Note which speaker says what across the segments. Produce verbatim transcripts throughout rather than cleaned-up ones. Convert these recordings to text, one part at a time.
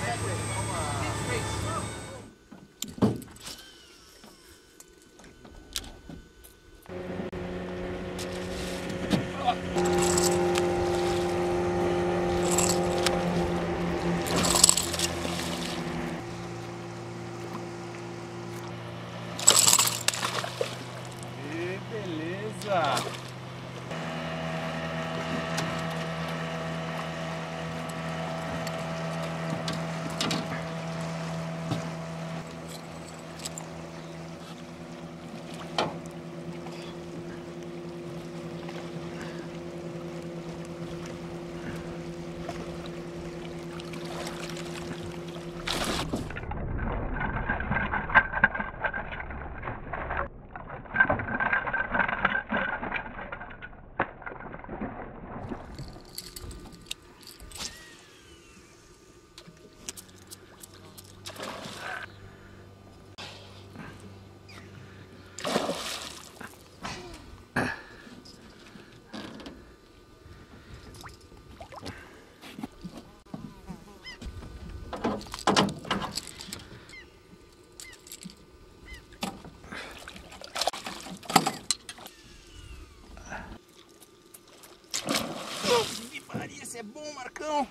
Speaker 1: Esse é bom, Marcão.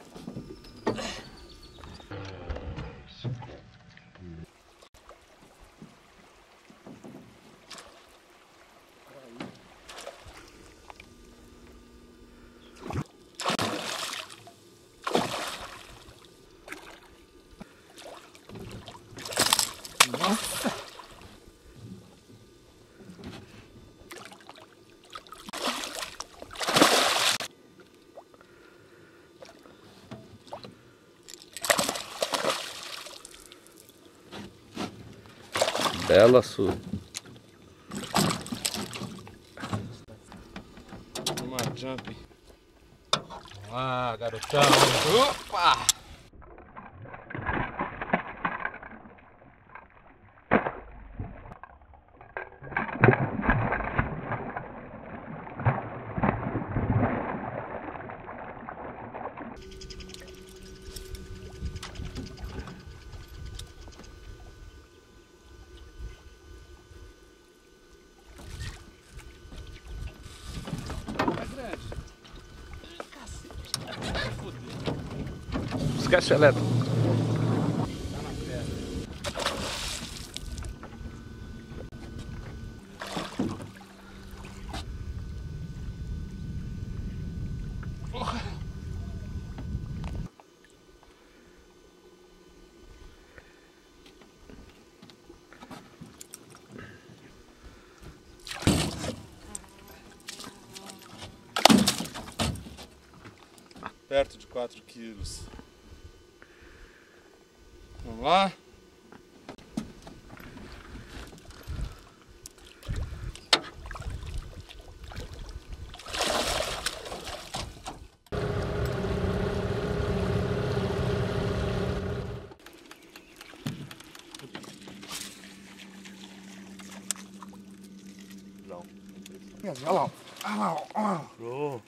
Speaker 1: Nossa.
Speaker 2: Bela sua.
Speaker 1: Uma jump. Vamos lá, garotão. Opa!
Speaker 2: Esquece elétrico.
Speaker 1: Perto de quatro quilos. Vamos lá. Não.
Speaker 3: Olha lá, olha lá, olha lá.
Speaker 1: Oh.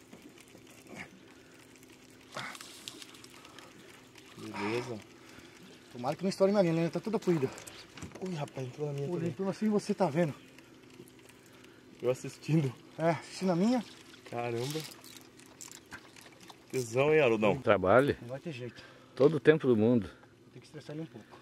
Speaker 1: Beleza.
Speaker 3: Tomara que não estoure minha linha, né? Tá toda poída.
Speaker 1: Ui, rapaz, entrou na minha
Speaker 3: Pô,
Speaker 1: também.
Speaker 3: entrou assim e você tá vendo.
Speaker 1: Eu assistindo.
Speaker 3: É, assistindo a minha.
Speaker 1: Caramba. Tesão, hein, Haroldo?
Speaker 2: Trabalhe.
Speaker 3: Não vai ter jeito.
Speaker 2: Todo o tempo do mundo.
Speaker 3: Tem que estressar ele um pouco.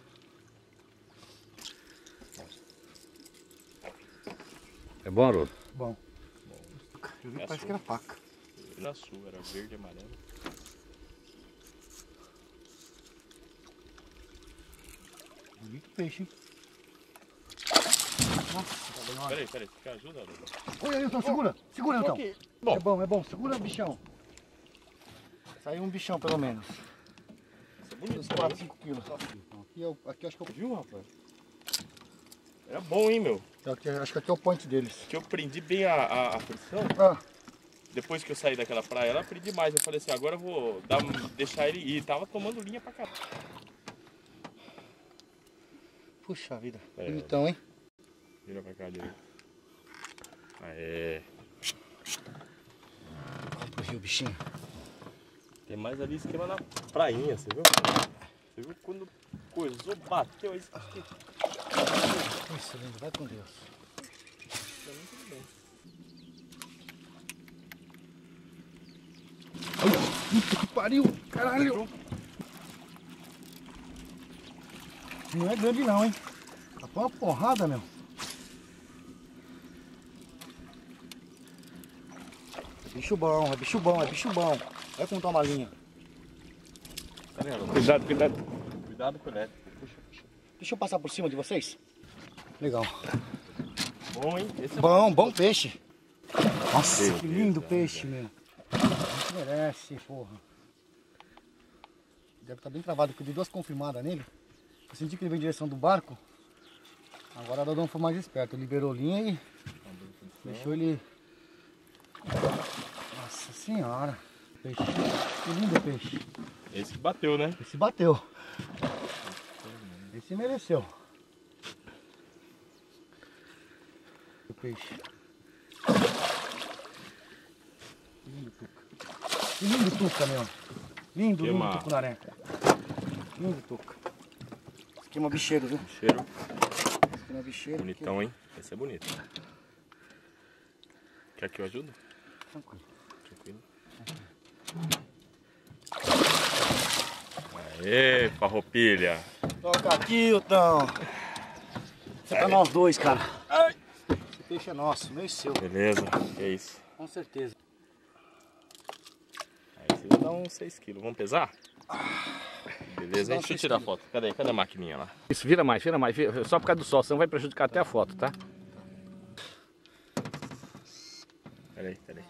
Speaker 2: É bom, Haroldo?
Speaker 3: Bom. Eu vi que parece que era faca.
Speaker 1: Era sua, era verde e amarelo.
Speaker 3: Bonito peixe, hein? Nossa, tá bem.
Speaker 1: Peraí, peraí, quer ajuda, Haroldo?
Speaker 3: Oi, Ailton, segura. Segura, Ailton.
Speaker 1: Okay. Bom.
Speaker 3: É bom, é bom. Segura o bichão. Saiu um bichão, pelo menos.
Speaker 1: Isso é bonito.
Speaker 3: Uns quatro, cinco quilos. Então, aqui, eu, aqui eu acho que eu...
Speaker 1: Viu, rapaz? Era bom, hein, meu?
Speaker 3: Aqui, acho que aqui é o point deles.
Speaker 1: Que eu prendi bem a, a, a pressão.
Speaker 3: Ah,
Speaker 1: Depois que eu saí daquela praia, ela prendi mais. Eu falei assim, agora eu vou dar, deixar ele ir. Tava tomando linha pra cá.
Speaker 3: puxa vida.
Speaker 1: É.
Speaker 3: Bonitão, hein?
Speaker 1: Vira pra cá direito. Aê.
Speaker 3: Olha pro rio, bichinho.
Speaker 1: Tem mais ali esquema na prainha, você viu? Você viu quando coisou, bateu aí?
Speaker 3: Isso, lindo, vai com Deus. Puta que pariu, caralho. Não é grande não, hein? Tá com uma porrada, meu. É bicho bom, é bicho bom, é bicho bom. Olha como tá uma linha.
Speaker 2: Cuidado, cuidado.
Speaker 1: Cuidado com o elétrico. Puxa, puxa.
Speaker 3: Deixa eu passar por cima de vocês. Legal.
Speaker 1: Bom, hein? Esse é
Speaker 3: Bom, bom peixe. Nossa,
Speaker 1: Meu
Speaker 3: que
Speaker 1: Deus,
Speaker 3: lindo
Speaker 1: Deus,
Speaker 3: peixe, meu. A gente merece, porra. Deve estar bem travado, porque eu dei duas confirmadas nele. Eu senti que ele veio em direção do barco. Agora o Dodão foi mais esperto. Liberou linha e deixou ele... Nossa senhora. Peixe. Que lindo peixe.
Speaker 1: Esse que bateu, né?
Speaker 3: Esse bateu. Esse mereceu. O peixe. Que lindo tuca. Que lindo tuca, meu. Lindo, lindo
Speaker 1: Esquema.
Speaker 3: tucunaré. Lindo tuca. Esquema bicheiro, viu?
Speaker 1: Cheiro
Speaker 3: Esquema bicheiro.
Speaker 1: bonitão, hein? Esse é bonito. Quer que eu ajude?
Speaker 3: Tranquilo.
Speaker 1: Tranquilo. Aê, farroupilha.
Speaker 3: Toca aqui, Otão. Você tá nós dois, cara. Esse peixe é nosso, meu e seu.
Speaker 1: Beleza, que é isso.
Speaker 3: Com certeza.
Speaker 1: Aí vocês dão uns seis quilos. Vamos pesar? Beleza,
Speaker 3: Dá
Speaker 1: hein?
Speaker 3: uns
Speaker 1: Deixa eu
Speaker 3: seis
Speaker 1: tirar a
Speaker 3: quilos.
Speaker 1: foto. Cadê? Cadê a maquininha lá?
Speaker 2: Isso, vira mais, vira mais. Vira, só por causa do sol, senão vai prejudicar até a foto, tá?
Speaker 1: Peraí, peraí.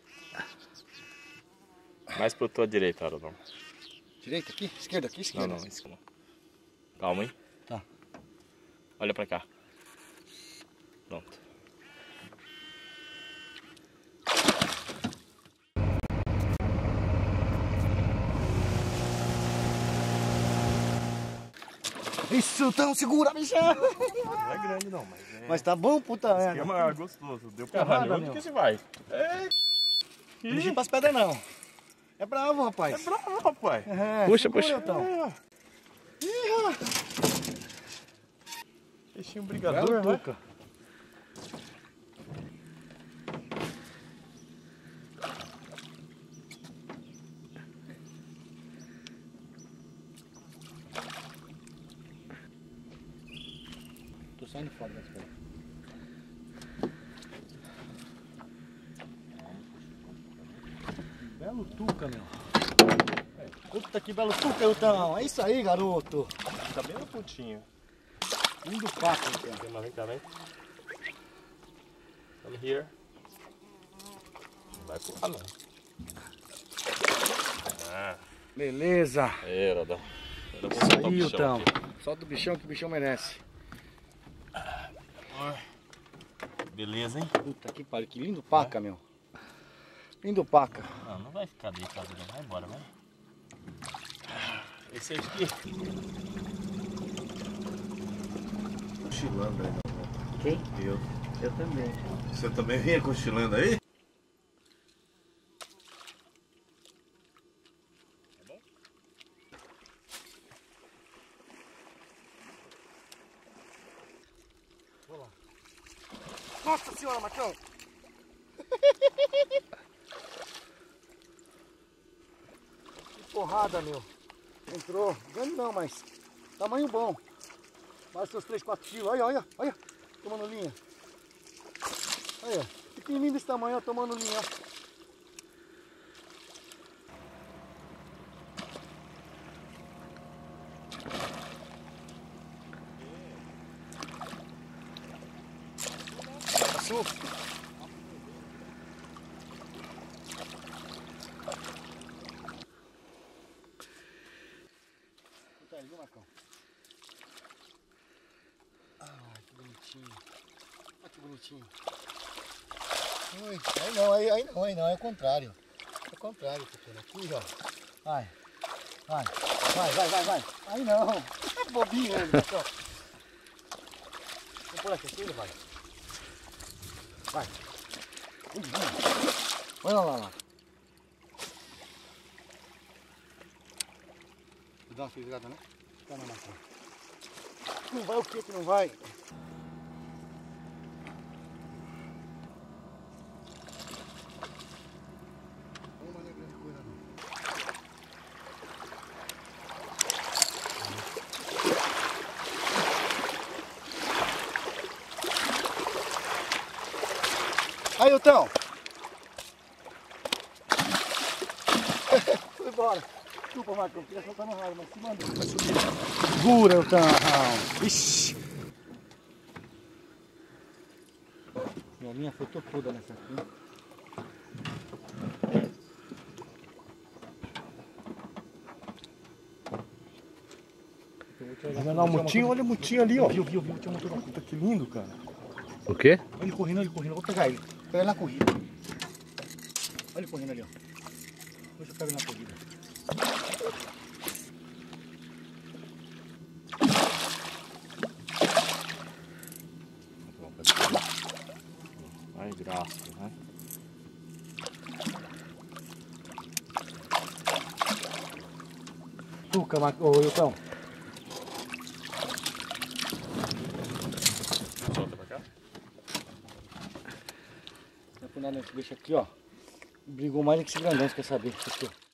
Speaker 1: Mais pra tua direita, Arodão.
Speaker 3: Direita aqui? Esquerda aqui?
Speaker 1: Não,
Speaker 3: Esquerda.
Speaker 1: não, isso não. Calma, hein?
Speaker 3: Tá.
Speaker 1: Olha pra cá. Pronto.
Speaker 3: Isso, Otão, segura, bichão.
Speaker 1: Não é grande não, mas é...
Speaker 3: Mas tá bom, puta merda.
Speaker 1: esquema gostoso. Deu pra
Speaker 3: Porrada,
Speaker 1: Onde
Speaker 3: meu.
Speaker 1: que você vai? É...
Speaker 3: Não liga pras pedras, não. É bravo, rapaz.
Speaker 1: É bravo, rapaz.
Speaker 3: É,
Speaker 2: Puxa,
Speaker 3: segura,
Speaker 2: puxa.
Speaker 3: Otão.
Speaker 1: É, ó. Ih, ó. Peixinho brigador,
Speaker 3: Belo
Speaker 1: vai.
Speaker 3: tuca. Tô saindo fora das pedras. Belo tuca, meu. Puta que belo tuca, Otão. É isso aí, garoto.
Speaker 1: Tá bem no pontinho.
Speaker 3: Lindo papo, Otão.
Speaker 1: Vem cá, vem cá, vem. Come here. Não vai pular, não. Ah,
Speaker 3: Beleza.
Speaker 1: é, Arodão. Agora eu vou
Speaker 3: Isso
Speaker 1: soltar o
Speaker 3: aí,
Speaker 1: bichão
Speaker 3: Otão.
Speaker 1: aqui.
Speaker 3: Solta o bichão que o bichão merece.
Speaker 1: Beleza, hein?
Speaker 3: Puta que pariu, que lindo paca, meu. Lindo paca.
Speaker 1: Não, não vai ficar deitado, não. Vai embora, vai. Esse aqui.
Speaker 4: Cochilando aí na volta.
Speaker 3: Quem?
Speaker 4: Eu.
Speaker 3: Eu também.
Speaker 4: Você também vinha cochilando aí?
Speaker 3: Nossa senhora, Marcão! Que porrada, meu. Entrou. Grande não, mas tamanho bom. Mais seus três, quatro quilos. Olha, olha, olha. Tomando linha. Olha, pequenininho desse tamanho, ó, tomando linha. Ó. Passou. Tá aí, viu, Marcão? Ah, que bonitinho. Olha que bonitinho. Ui, aí não, aí, aí não, aí não, é o contrário. É o contrário, pequeno. Aqui, ó. Vai. Vai. Vai, vai, vai, vai. Aí não. Bobinho, né, Marcão? Vamos por aqui, assim, vai. Vai. Ui, vai. Olha lá, lá. Dá uma fisgada, né? Tá na máquina. Não vai o que que não vai? Uma não é grande coisa não. Aí, Otão! Foi embora. Desculpa, Marcão, queria soltar no raio, mas se mandou. Vai subir. Segura, Otão. Ixi. Minha linha foi toda nessa aqui. Olha lá o mutinho, olha o mutinho ali, ó. Viu, viu, viu, tinha um motor. Puta, que lindo, cara.
Speaker 2: O quê?
Speaker 3: Olha ele correndo, olha ele correndo. Vou pegar ele. Vou pegar ele na corrida. Olha ele correndo ali, ó. Deixa eu pegar ele na corrida.
Speaker 1: Ai, graça, né?
Speaker 3: Tuca, ô, Ilton.
Speaker 1: Solta pra cá.
Speaker 3: Tá afinal nesse bicho aqui, ó. Brigou mais do que esse grandão, você quer saber? Aqui, ó.